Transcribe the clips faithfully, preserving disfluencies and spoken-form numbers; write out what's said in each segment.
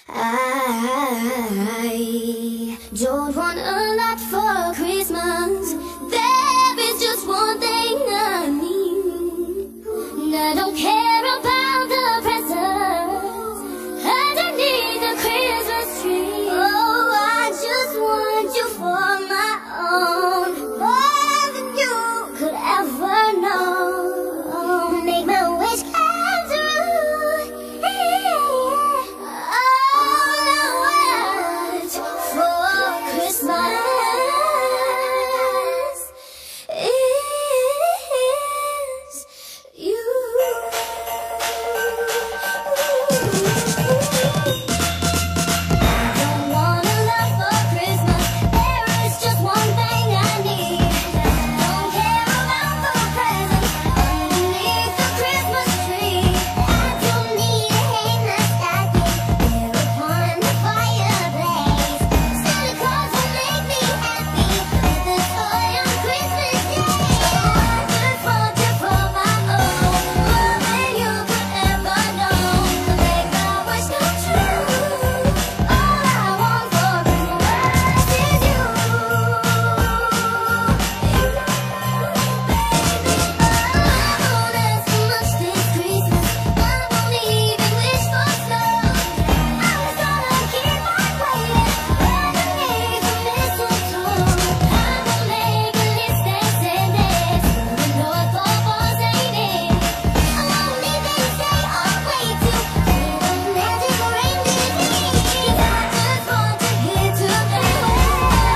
I don't want a lot for Christmas. There is just one thing I need. And I don't care about the presents. I don't need the Christmas tree. Oh, I just want you for my own, more than you could ever know. Make my wish come true. All I want for Christmas is you. Don't want a lot for Christmas. There is just one thing I need. Don't care about the presents underneath the Christmas tree. I don't need to hang the stocking there upon the fireplace. Santa Claus will make me happy with a toy on Christmas Day. I just want you for my own, more than you could ever know. Make my wish come true. All I want for Christmas is you. I won't ask for much this Christmas. I won't even wish for snow. I'm just gonna keep on waiting underneath the mistletoe. I will make a list and send it to the North Pole for Saint Nick. I won't even say I'll wait to hear the magic reindeer sing. 'Cause I just want to get to that way.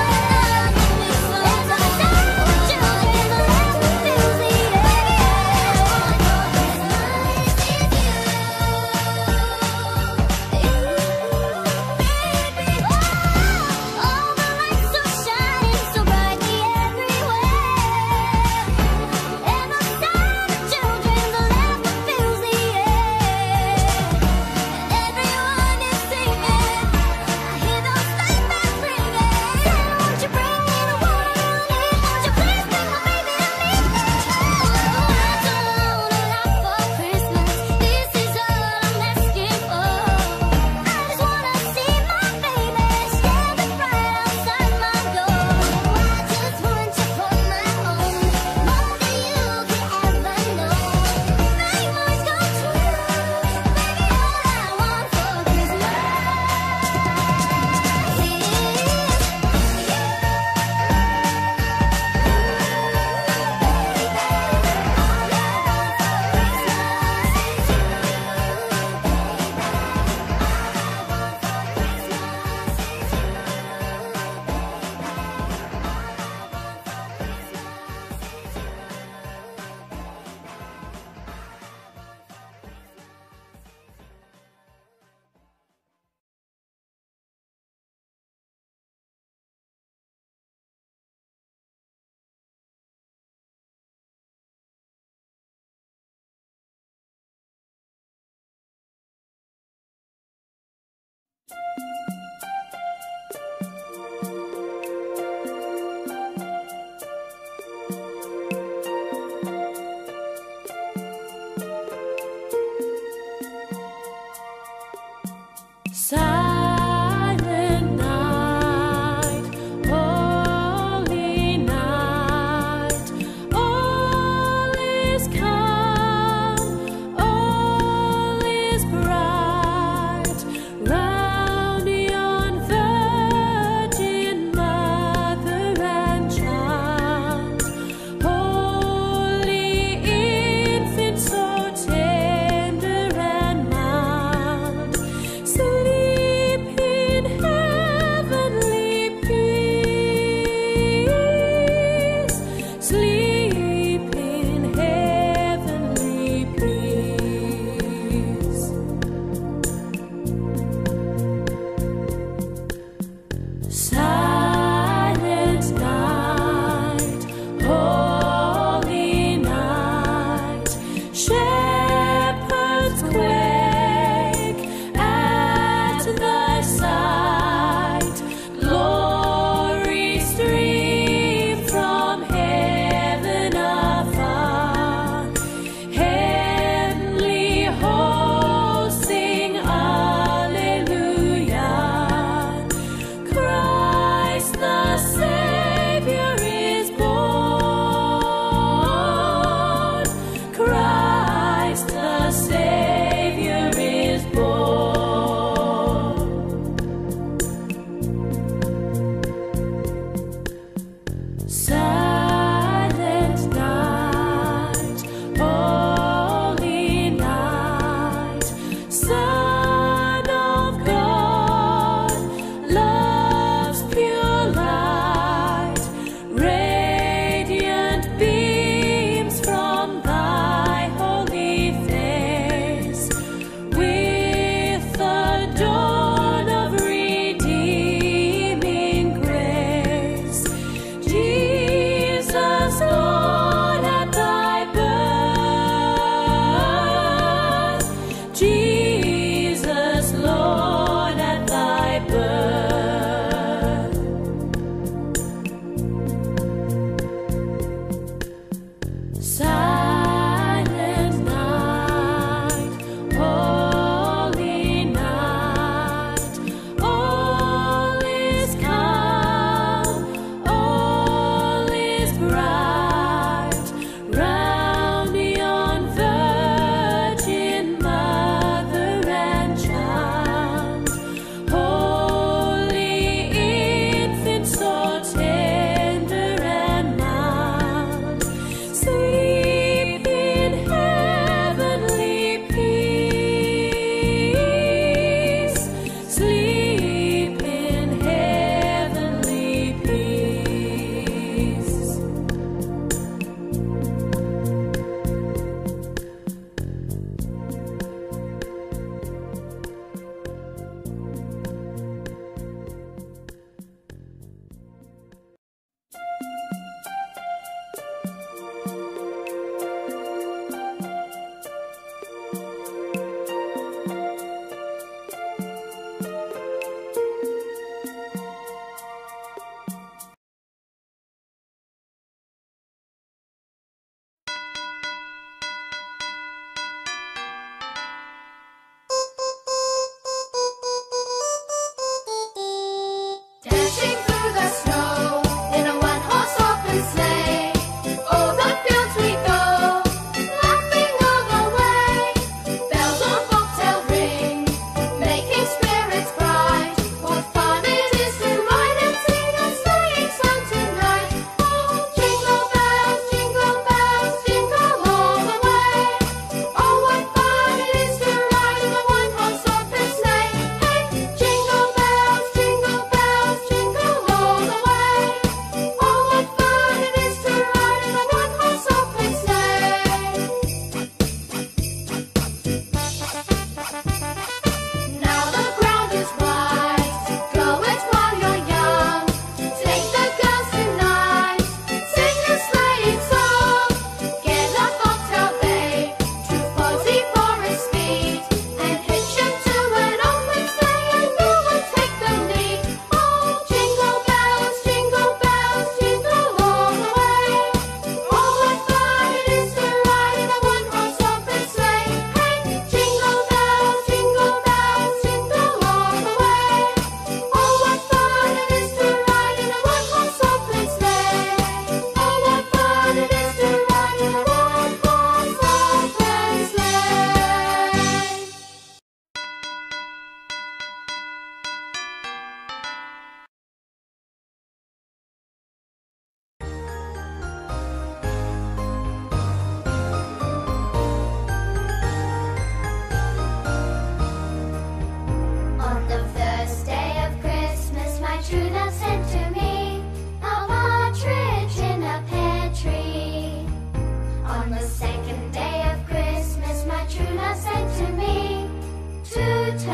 All the lights are shining so brightly everywhere, and the sound of children, the laughter fills the air, and everyone is singing. I hear those sleigh bells ringing. Santa, won't you bring me the one I need? Won't you please bring my baby to me? Oh, I don't want a lot for Christmas. This is all I'm asking for. I just wanna see my baby standing right outside my door. I just want you for my own, more than you could ever know. Make my wish come true. Baby, all I want for Christmas is you. Silent night, holy night, all is calm, all is bright, round yon Virgin Mother and Child, holy infant so tender and mild, sleep.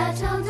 Little